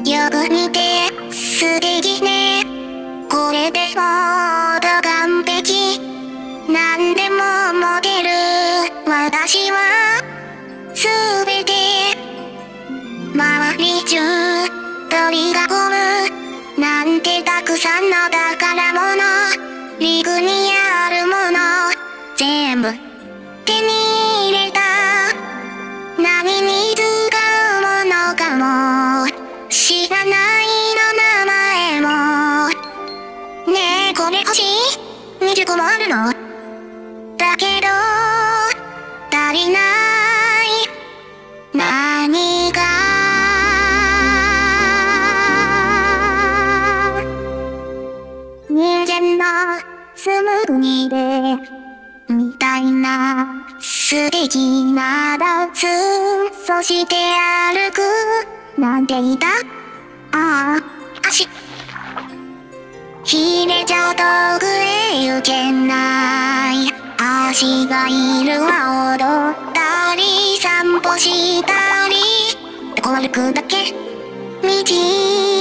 よく見て素敵ね。これでもっと完璧。何でも持てる私は全て。周り中取り囲むなんてたくさんの宝物。陸にあるもの全部手に入れた。何に使うものかも知らないの名前も。ねえこれ欲しい？20個もあるの？だけど足りない何か。人間の住む国でみたいな素敵なダンス、そして歩くなんて言った？ああ、足ひねちゃう遠くへ行けない。足がいるは踊ったり散歩したり、歩くだけ道